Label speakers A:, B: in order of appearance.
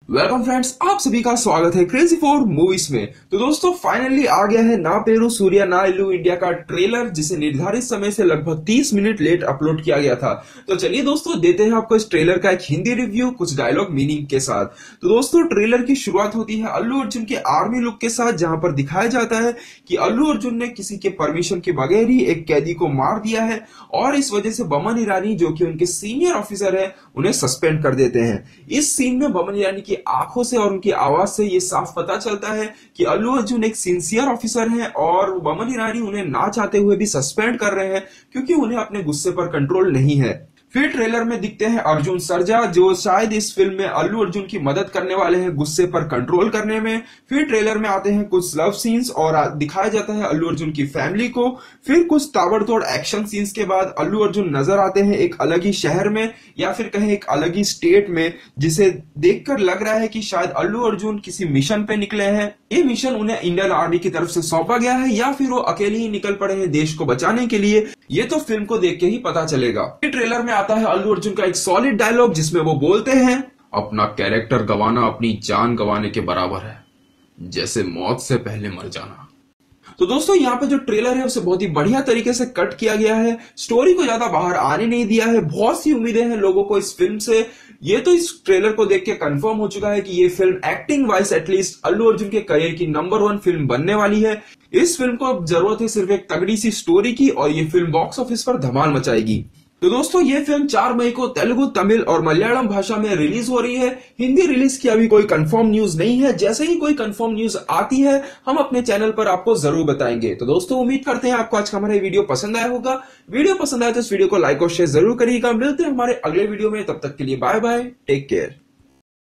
A: Welcome friends, आप सभी का स्वागत है क्रेजी फॉर मूवीज में। तो दोस्तों फाइनली आ गया है ना पेरू सूर्या ना इल्लू इंडिया का ट्रेलर, जिसे निर्धारित समय से लगभग 30 मिनट लेट अपलोड किया गया था। तो चलिए दोस्तों देते हैं आपको इस ट्रेलर का एक हिंदी रिव्यू कुछ डायलॉग मीनिंग के साथ। तो दोस्तों ट्रेलर की शुरुआत होती है अल्लू अर्जुन के आर्मी लुक के साथ, जहां पर दिखाया जाता है कि अल्लू अर्जुन ने किसी के परमिशन के बगैर ही एक कैदी को मार दिया है और इस वजह से बमन ईरानी जो कि उनके सीनियर ऑफिसर है उन्हें सस्पेंड कर देते हैं। इस सीन में बमन ईरानी की आंखों से और उनकी आवाज से ये साफ पता चलता है कि अल्लू अर्जुन एक सिंसियर ऑफिसर हैं और बमन ईरानी उन्हें ना चाहते हुए भी सस्पेंड कर रहे हैं क्योंकि उन्हें अपने गुस्से पर कंट्रोल नहीं है। फिर ट्रेलर में दिखते हैं अर्जुन सरजा, जो शायद इस फिल्म में अल्लू अर्जुन की मदद करने वाले हैं गुस्से पर कंट्रोल करने में। फिर ट्रेलर में आते हैं कुछ लव सीन्स और दिखाया जाता है अल्लू अर्जुन की फैमिली को। फिर कुछ ताबड़तोड़ एक्शन सीन्स के बाद अल्लू अर्जुन नजर आते हैं एक अलग ही शहर में या फिर कहें एक अलग ही स्टेट में, जिसे देखकर लग रहा है कि शायद अल्लू अर्जुन किसी मिशन पे निकले हैं। ये मिशन उन्हें इंडियन आर्मी की तरफ से सौंपा गया है या फिर वो अकेले ही निकल पड़े हैं देश को बचाने के लिए, ये तो फिल्म को देख के ही पता चलेगा। ट्रेलर में आता है अल्लू अर्जुन का एक सॉलिड डायलॉग जिसमें वो बोलते हैं, अपना कैरेक्टर गंवाना अपनी जान गंवाने के बराबर है, जैसे मौत से पहले मर जाना। तो दोस्तों यहाँ पे जो ट्रेलर है उसे बहुत ही बढ़िया तरीके से कट किया गया है, स्टोरी को ज्यादा बाहर आने नहीं दिया है। बहुत सी उम्मीदें हैं लोगों को इस फिल्म से। ये तो इस ट्रेलर को देख के कंफर्म हो चुका है कि ये film acting wise at least Allu Arjun के करियर की नंबर 1 फिल्म बनने वाली है। इस फिल्म को अब जरूरत है सिर्फ एक तगड़ी सी स्टोरी की और ये फिल्म बॉक्स ऑफिस पर धमाल मचाएगी। तो दोस्तों ये फिल्म 4 मई को तेलुगु, तमिल और मलयालम भाषा में रिलीज हो रही है। हिंदी रिलीज की अभी कोई कंफर्म न्यूज नहीं है। जैसे ही कोई कंफर्म न्यूज आती है हम अपने चैनल पर आपको जरूर बताएंगे। तो दोस्तों उम्मीद करते हैं आपको आज का हमारा वीडियो पसंद आया होगा। वीडियो पसंद आया तो इस वीडियो को लाइक और शेयर जरूर करिएगा। मिलते हैं हमारे अगले वीडियो में, तब तक के लिए बाय बाय, टेक केयर।